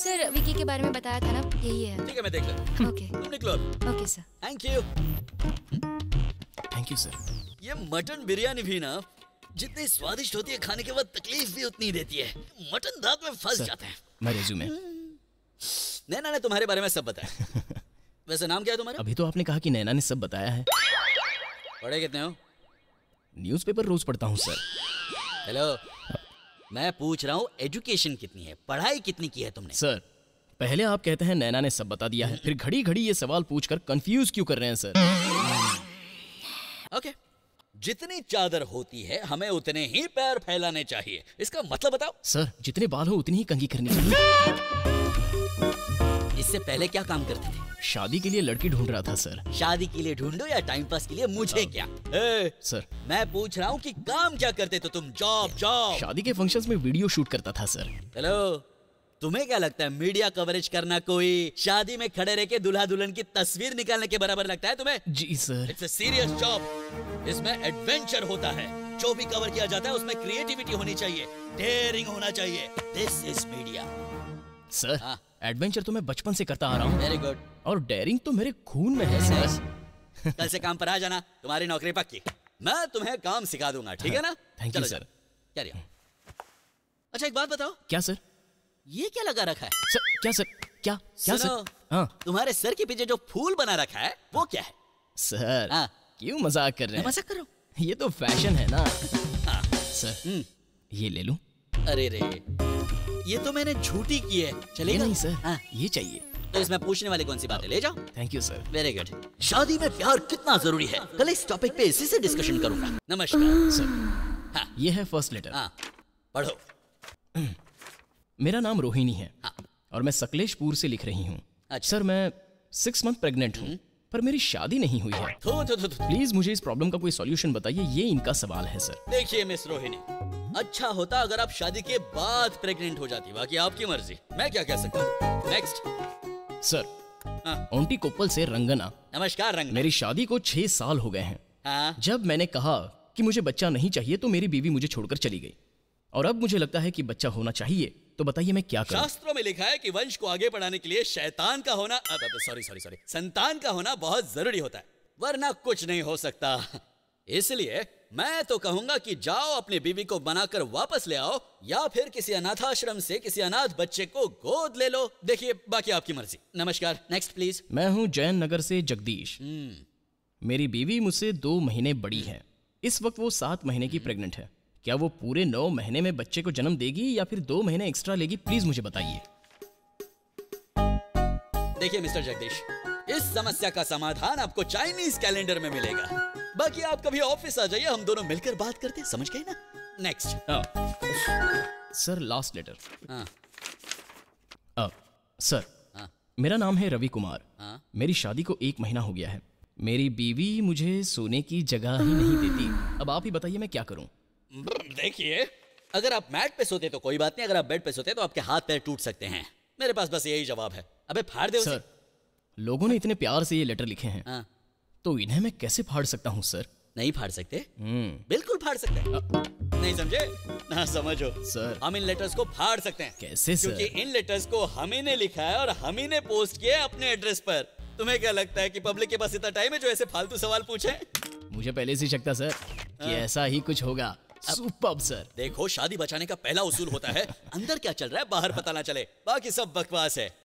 Sir Vicky के बारे में बताया था ना, यही है। ठीक है, मैं देख लूं। ओके तुम निकलो। Okay sir. Thank you. Thank you sir. ये मटन बिरयानी भी ना जितनी स्वादिष्ट होती है, खाने के बाद तकलीफ भी उतनी ही देती है। मटन दांत में फंस जाता है। मैं रेज्यूमे। नैना ने तुम्हारे बारे में सब बताया। वैसे नाम क्या है तुम्हारा? अभी तो आपने कहा कि नैना ने सब बताया है। पढ़े कितने हो? न्यूज़पेपर रोज पढ़ता हूँ सर। हेलो, मैं पूछ रहा हूँ एजुकेशन कितनी है, पढ़ाई कितनी की है तुमने? सर पहले आप कहते हैं नैना ने सब बता दिया है, फिर घड़ी घड़ी ये सवाल पूछकर कंफ्यूज क्यों कर रहे हैं सर? ओके, जितनी चादर होती है हमें उतने ही पैर फैलाने चाहिए। इसका मतलब बताओ। सर जितने बाल हो उतनी ही कंघी करनी चाहिए। इससे पहले क्या काम करते थे? शादी के लिए लड़की ढूंढ रहा था सर। शादी के लिए ढूंढो या टाइम पास के लिए, मुझे क्या? सर मैं पूछ रहा हूँ कि काम क्या करते थे तुम? Job job. शादी के फंक्शंस में वीडियो शूट करता था सर। हेलो, तुम्हें क्या लगता है मीडिया कवरेज करना कोई शादी में खड़े रह के दूल्हा दुल्हन की तस्वीर निकालने के बराबर लगता है तुम्हें? जी sir. It's a serious job. इसमें एडवेंचर होता है। जो भी कवर किया जाता है उसमें क्रिएटिविटी होनी चाहिए, डेयरिंग होना चाहिए। This is media. Sir adventure तो मैं बचपन से करता आ रहा हूँ। Very good. और डेयरिंग तो मेरे खून में है सर। कल से काम पर आ जाना, तुम्हारी नौकरी पक्की। मैं तुम्हें काम सिखा दूंगा, ठीक है ना? Thank you sir. क्या रिया? अच्छा एक बात बताओ। क्या सर? ये क्या लगा रखा है? सर क्या सर? क्या क्या सुनो, सर? हाँ तुम्हारे सर के पीछे जो फूल बना रखा है वो क्या है? सर क्यों मजाक कर रहे हैं? मजाक करो। ये तो फैशन है ना। सर ये ले लूं? अरे रे, ये तो मैंने झूठी की है। चलेगा? नहीं सर, ये चाहिए। तो इसमें पूछने वाली कौन सी बात है? ले जाओ। Thank you sir. Very good. शादी में प्यार कितना जरूरी है, कल इस टॉपिक पे इसी से डिस्कशन करूंगा। नमस्कार सर। ये है फर्स्ट लेटर। पढ़ो। मेरा नाम रोहिणी है और मैं सकलेशपुर से लिख रही हूँ। सर मैं 6 मंथ प्रेग्नेंट हूँ पर मेरी शादी नहीं हुई है। प्लीज मुझे इस प्रॉब्लम का कोई सॉल्यूशन बताइए, ये इनका सवाल है सर। देखिए मिस रोहिणी, अच्छा होता अगर आप शादी के बाद प्रेग्नेंट हो जाती, बाकी आपकी मर्जी, मैं क्या कह सकता हूँ। नेक्स्ट। सर ओंटी कोप्पल से रंगना। नमस्कार रंगना। मेरी शादी को 6 साल हो गए हैं। जब मैंने कहा कि मुझे बच्चा नहीं चाहिए तो मेरी बीवी मुझे छोड़कर चली गई और अब मुझे लगता है कि बच्चा होना चाहिए, तो बताइए मैं क्या करूं? शास्त्रों में लिखा है कि वंश को आगे बढ़ाने के लिए शैतान का होना, सॉरी संतान का होना बहुत जरूरी होता है, वरना कुछ नहीं हो सकता। इसलिए मैं तो कहूंगा कि जाओ अपनी बीवी को बनाकर वापस ले आओ या फिर किसी अनाथाश्रम से किसी अनाथ बच्चे को गोद ले लो। देखिए बाकी आपकी मर्जी। नमस्कार। Next please. मैं हूँ जैन नगर से जगदीश। मेरी बीवी मुझसे 2 महीने बड़ी है। इस वक्त वो 7 महीने की प्रेग्नेंट है। क्या वो पूरे 9 महीने में बच्चे को जन्म देगी या फिर 2 महीने एक्स्ट्रा लेगी? प्लीज मुझे बताइए। देखिए मिस्टर जगदीश, इस समस्या का समाधान आपको चाइनीज कैलेंडर में मिलेगा। बाकी आप कभी ऑफिस आ जाइए, हम दोनों मिलकर बात करते हैं, समझ गए ना? Next. Sir last letter. Sir मेरा नाम है रवि कुमार। मेरी शादी को 1 महीना हो गया है। मेरी बीवी मुझे सोने की जगह ही नहीं देती। अब आप ही बताइए मैं क्या करूं? देखिए, अगर आप मैट पे सोते तो कोई बात नहीं, अगर आप बेड पे सोते तो आपके हाथ पैर टूट सकते हैं। मेरे पास बस यही जवाब है। अबे फाड़ दे उसे। सर लोगों ने इतने प्यार से ये लेटर लिखे हैं, तो इन्हें मैं कैसे फाड़ सकता हूँ सर? नहीं फाड़ सकते? बिल्कुल फाड़ सकते हैं। नहीं समझे? ना समझो सर। हम इन लेटर्स को फाड़ सकते हैं। कैसे सर? क्योंकि इन लेटर्स को हम ही ने लिखा है और हम ही ने पोस्ट किया है अपने एड्रेस पर। तुम्हें क्या लगता है कि पब्लिक के पास इतना टाइम है जो ऐसे फालतू सवाल पूछे? मुझे पहले से शक था सर कि ऐसा ही कुछ होगा। Superb sir. देखो, शादी बचाने का पहला उसूल होता है अंदर क्या चल रहा है बाहर पता ना चले, बाकी सब बकवास है।